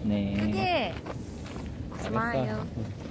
네. 크게. 스마일.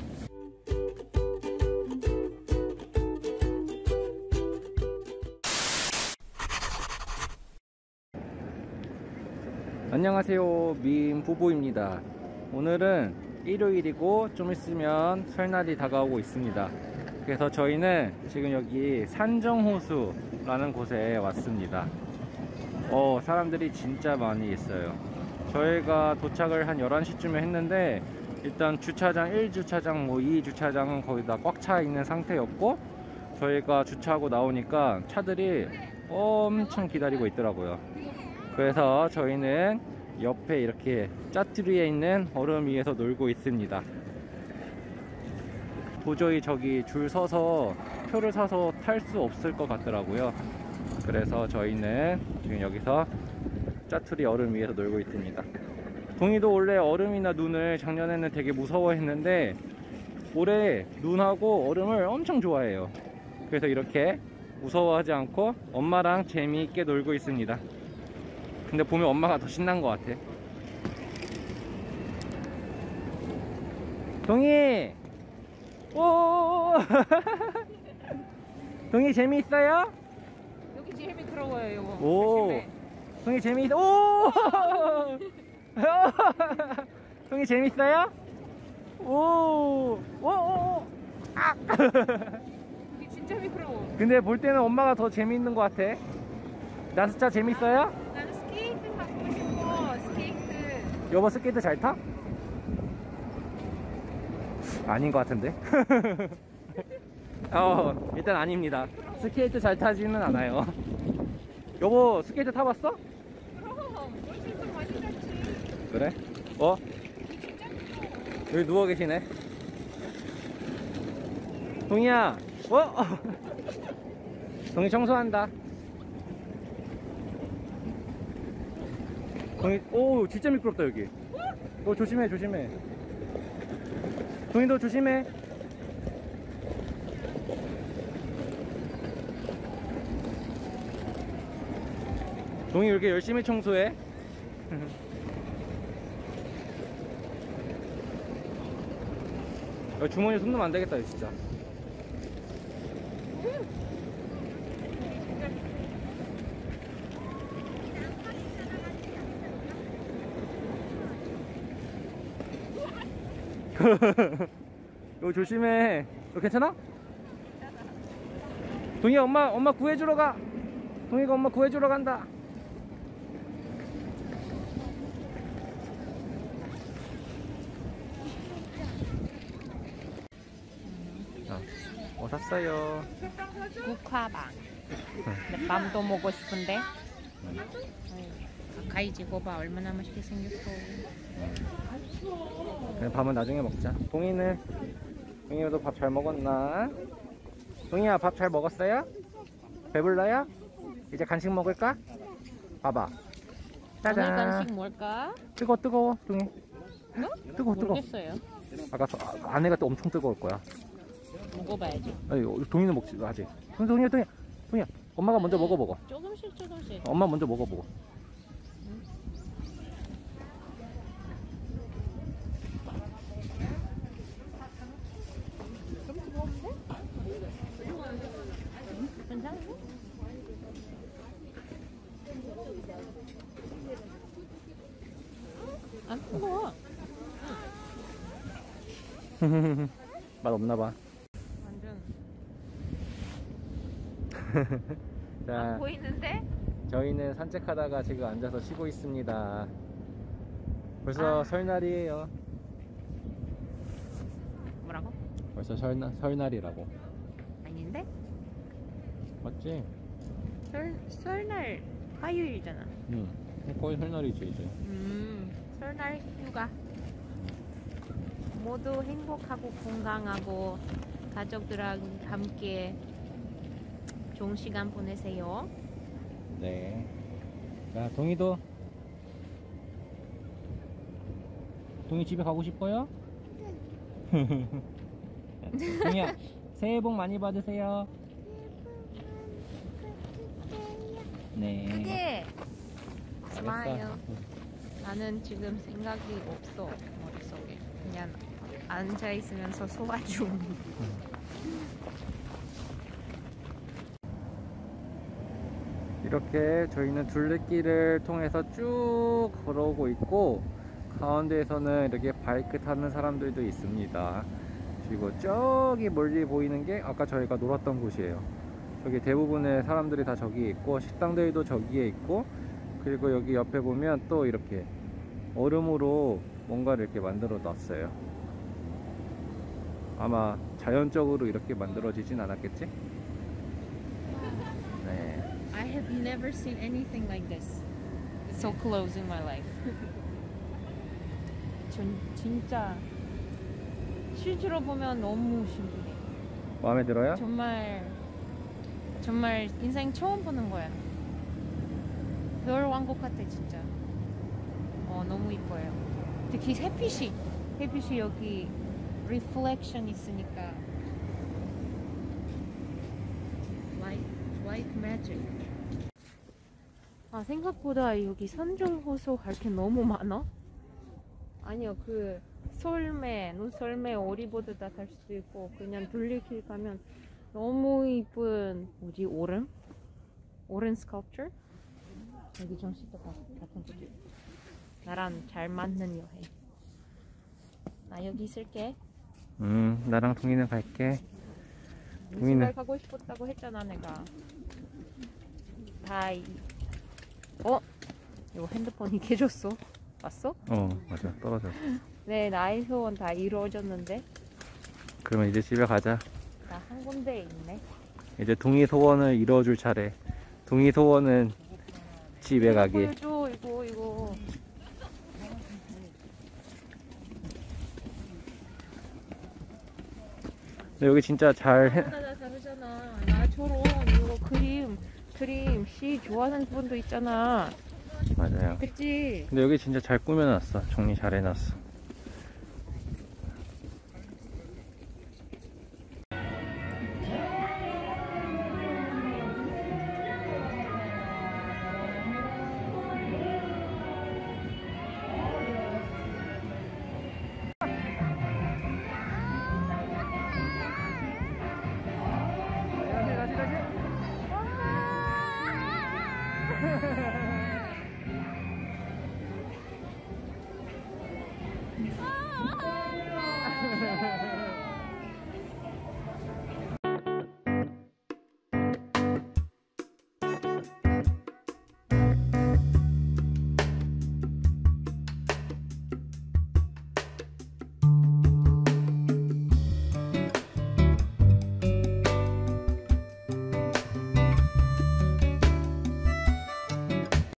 안녕하세요, 민 부부입니다. 오늘은 일요일이고 좀 있으면 설날이 다가오고 있습니다. 그래서 저희는 지금 여기 산정호수라는 곳에 왔습니다. 사람들이 진짜 많이 있어요. 저희가 도착을 한 11시쯤에 했는데 일단 주차장 1주차장 2주차장은 거의 다 꽉 차 있는 상태였고, 저희가 주차하고 나오니까 차들이 엄청 기다리고 있더라고요. 그래서 저희는 옆에 이렇게 짜투리에 있는 얼음 위에서 놀고 있습니다. 도저히 저기 줄 서서 표를 사서 탈 수 없을 것 같더라고요. 그래서 저희는 지금 여기서 짜투리 얼음 위에서 놀고 있습니다. 동이도 원래 얼음이나 눈을 작년에는 되게 무서워했는데 올해 눈하고 얼음을 엄청 좋아해요. 그래서 이렇게 무서워하지 않고 엄마랑 재미있게 놀고 있습니다. 근데 보면 엄마가 더 신난 것 같아. 동이! 오! 동이 재미있어요? 여기 제일 미끄러워요, 이거. 오! 조심해. 동이 재미있어. 오! 동이 재밌어요? 오! 오! 아! 여기 진짜 미끄러워. 근데 볼 때는 엄마가 더 재미있는 것 같아. 나스차 재밌어요? 나는 스케이트 하고 싶어. 스케이트. 여보 스케이트 잘 타? 아닌 것 같은데? 일단 아닙니다. 스케이트 잘 타지는 않아요. 여보 스케이트 타봤어? 그럼 훨씬 더 많이 탔지. 그래? 여기 누워 계시네. 동이야. 동이 청소한다. 동이, 오 진짜 미끄럽다 여기. 조심해 조심해. 동이도 조심해. 동이 이렇게 열심히 청소해. 주머니에 손 넣으면 안 되겠다 진짜. 이거 조심해. 너 괜찮아? 동이야 엄마 구해주러 가. 동이가 엄마 구해주러 간다. 샀어요. 국화빵. 근데 밤도 먹고 싶은데. 가까이 찍어봐. 얼마나 맛있게 생겼어. 그냥 밥은 나중에 먹자. 동이도 밥 잘 먹었나? 동이야 밥 잘 먹었어요? 배불러요? 이제 간식 먹을까? 봐봐. 짜잔. 오늘 간식 뭘까? 뜨거워 동이. 뜨거워. 모르겠어요. 아까 안에가 또 엄청 뜨거울 거야. 먹어봐야지. 동이는 먹지 아직. 동이야 엄마가 먼저 먹어보고. 조금씩. 엄마 먼저 먹어보고. 괜찮은데? 안 뜨거워. 맛 없나봐. 완전 자, 안 보이는데? 저희는 산책하다가 지금 앉아서 쉬고 있습니다. 벌써 설날이에요. 뭐라고? 벌써 설날이라고. 아닌데? 맞지? 설날 화요일이잖아. 응. 거의 설날이지 이제. 설날 휴가. 모두 행복하고 건강하고 가족들랑 함께 좋은 시간 보내세요. 네. 자, 동이 집에 가고 싶어요? 동이야, 새해 복 많이 받으세요. 네. 크게. 스마일. 알았어. 나는 지금 생각이 없어 머릿속에. 그냥 앉아 있으면서 소화 중. 이렇게 저희는 둘레길을 통해서 쭉 걸어오고 있고, 가운데에서는 이렇게 바이크 타는 사람들도 있습니다. 그리고 저기 멀리 보이는 게 아까 저희가 놀았던 곳이에요. 저기 대부분의 사람들이 다 저기 있고, 식당들도 저기에 있고, 그리고 여기 옆에 보면 또 이렇게 얼음으로 뭔가를 이렇게 만들어 놨어요. 아마 자연적으로 이렇게 만들어지진 않았겠지? 네. I have never seen anything like this. So close in my life. 진짜 실제로 보면 너무 신기해. 마음에 들어요? 정말 인생 처음 보는 거야. 별 왕국 같아 진짜. 너무 이뻐요. 특히 햇빛이 여기 리플렉션 있으니까 like magic. 생각보다 여기 산정호수 갈 게 너무 많아. 아니요, 그 눈썰매 오리보드 다 탈 수도 있고, 그냥 둘레길 가면 너무 이쁜 오른 스컬프처? 여기 전시도 같은 것도 있고. 나랑 잘 맞는 여행. 나 여기 있을게. 나랑 동이는 갈게. 시발 가고 싶었다고 했잖아 내가. 이거 핸드폰이 깨졌어. 봤어? 맞아, 떨어졌어. 네, 나의 소원 다 이루어졌는데. 그러면 이제 집에 가자. 나 한 군데에 있네. 이제 동이 소원을 이루어줄 차례. 동이 소원은 집에 가기. 보여줘 이거. 근데 여기 진짜 잘 다 다르잖아. 나처럼 이거 그림 시 좋아하는 분도 있잖아. 맞아요. 그치? 근데 여기 진짜 잘 꾸며놨어. 정리 잘 해놨어.